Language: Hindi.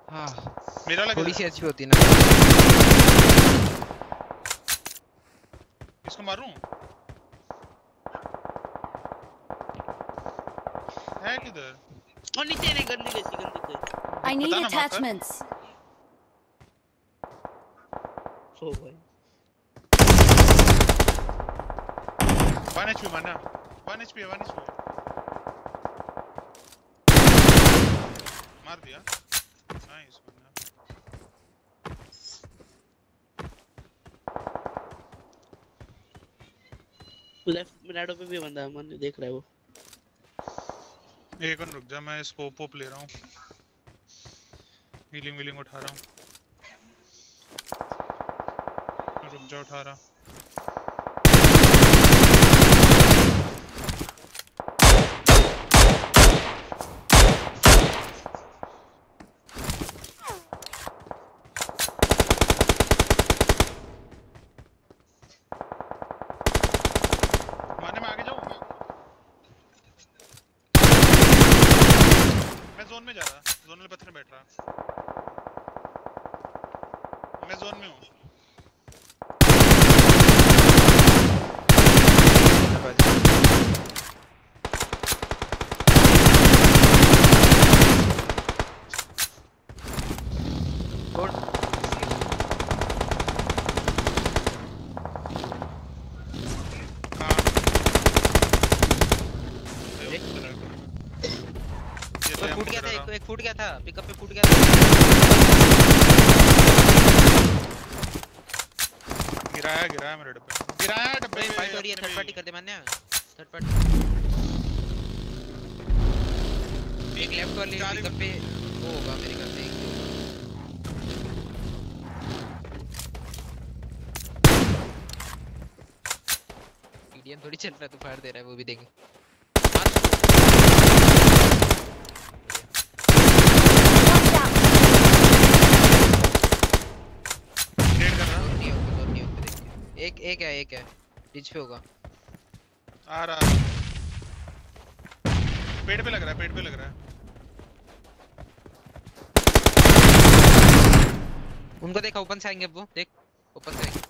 हाँ मेरा लगा थोड़ी सी एचपी होती है ना। इसको मारूं है किधर और नीचे नहीं गंदी कैसी गंदी I need पता ना मार attachments. सो भाई 1 HP मारना 1 HP है 1 HP है मार दिया नाइस मारना लेफ्ट मिराडो पे भी बंदा है मन देख रहा है वो एक और रुक जा मैं स्कोप ओप ले रहा हूँ हीलिंग वीलिंग उठा रहा हूँ रुक जा उठा रहा मारने में आगे जाऊँ मैं जोन में जा रहा जोन वाले पत्थर में बैठ रहा मैं जोन में हूँ फूट गया था एक फूट गया था पिकअप पे फूट गया था गिराया मेरे डब्बे गिराया डब्बे में फाइट हो रही है थर्ड पार्टी कर दे मान्या थर्ड पार्टी एक लेफ्ट वाले पिकअप पे वो होगा मेरे ख्याल से एक टीडीएम थोड़ी चल रहा है तू फाड़ दे रहा है वो भी देंगे एक है रिच पे होगा आ रहा पेड़ पे लग रहा है उनको देखा ओपन से आएंगे अब वो देख ओपन से आएंगे